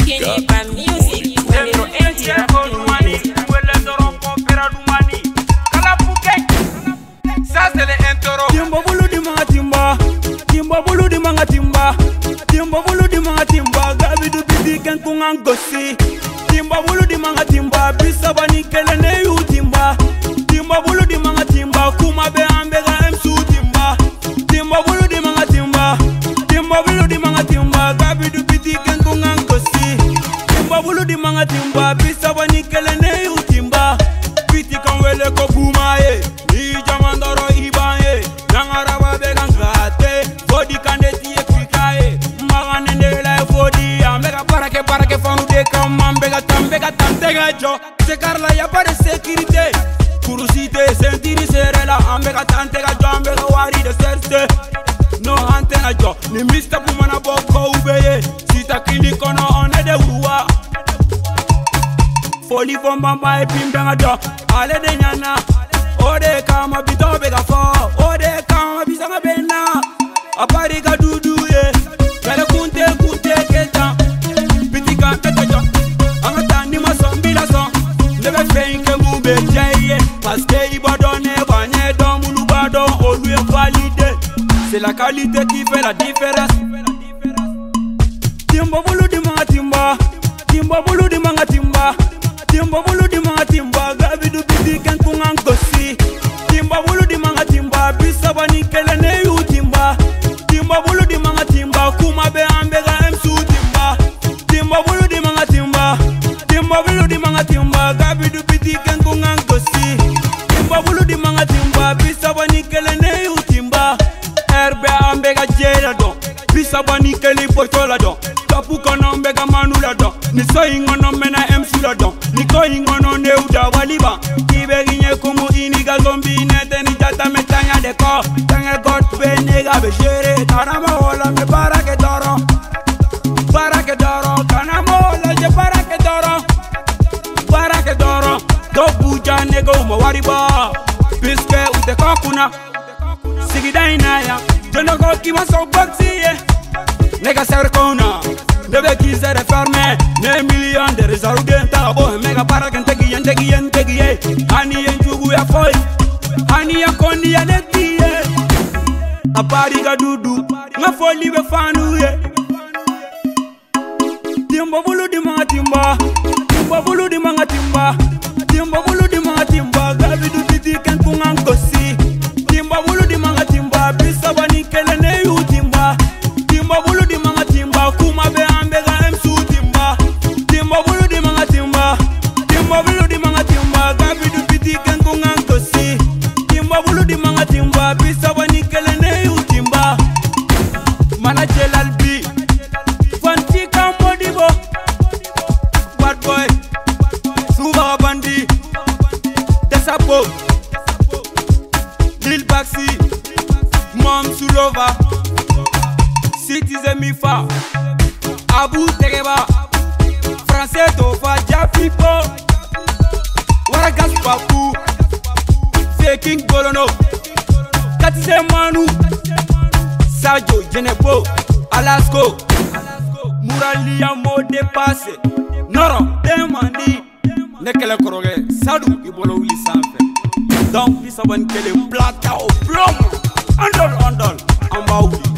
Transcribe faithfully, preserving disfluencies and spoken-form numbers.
Timba bulu di manga timba, timba bulu di manga timba, timba bulu di manga timba, gabi du biti ken kungang gosi. Timba bulu di manga timba, bisa bani kele ne yu timba. Timba bulu di manga timba, kuma be ambe ga emsu timba. Timba bulu di manga timba, timba bulu di manga timba, gabi du biti ken kungang gosi. Timba bulu di manga timba, bisa bani kele ne yu timba. Biti kan wele ko buma ye, ni jamandoro ibaye. Nangaraba be gangate, fodi kandeti e kwikaye. Magane ndela e fodi, ambega parake parake fanu de kam, ambega tambega tantega jo. Se karla ya pare sécurité, kurusite sentiri serela, ambega tantega jo, ambega wari de serse. No antena jo, ni mista pumana boko ubeye. Sita kini kono one de uwa. Foli fo mama e pimbanga jo, ale de nyana. Ode kama bito bega fo, ode kama bisanga bena. Apari ka dudu ye, kale kunte kunte keta. Bitika keta, amata ni mason bila son. Nebe feinke mube jaye, paske ibadone banye don mulu badon olu e valide. C'est la qualité qui fait la différence. Timba bulu di manga timba, timba bulu di manga timba. Timba bulu di manga timba, gabi du biti ken kungang gosi. Timba bulu di manga timba, bisa bani kele ne yu timba. Timba bulu di manga timba, kuma be ambe ga emsu timba. Timba bulu di manga timba, timba bulu di manga timba, gabi du biti ken kungang gosi. Timba bulu di manga timba, bisa bani kele ne yu timba. Herbe ambe ga jela don, bisa bani kele pochola don. Kapu kono mbega manula don, ni so ingono mena emsu la don. Niko ingono ne uda waliba, kibe ginye kumu iniga zombi nete ni jata me tanya de ko. Tanya got be nega be jere, kanama hola me para que doro, para que doro. Kanama hola je para que doro, para que doro. Do buja nego mo wariba, biske ute kokuna. Sigi dainaya, jono go kima so boxi ye. Nega serkona, debe kizere ferme. Ne million de rezaru denta bo mega para que tegi yen tegi yen tegi ye. Ani yen chugu ya foi, ani ya kondi ya neti ye. Apari ga dudu, nga foli be fanu ye. Timba bulu di manga timba, timba bulu di manga timba, timba bulu di manga timba, gabi du biti ken kungang gosi. Timba bulu di manga timba, bisa bani kele ne yu timba. Timba bulu di manga timba, kuma be ambe ga emsu timba. Timba bulu di manga timba, timba bulu di manga timba, gabi du biti ken kungang gosi. Timba bulu di manga timba, bisa bani kele ne yu timba. Mana jelal bi, fanti kamodibo. Bad boy, suba bandi, desapo. Lil Baxi, Mom Sulova, Citizen Mifa, Abu Tegeba, Français Tova, Jafipo, Waragas Papu, Faking Bolono, Katise Manu, Sajo Jenebo, Alasko, Muralia Mo dépassé, Noro, Demandi, Nekele Koroge, Sadou, Ibolo Willy Sanfe. Donc, il s'abonne que les plata au plomb. Andol, andol, en bas.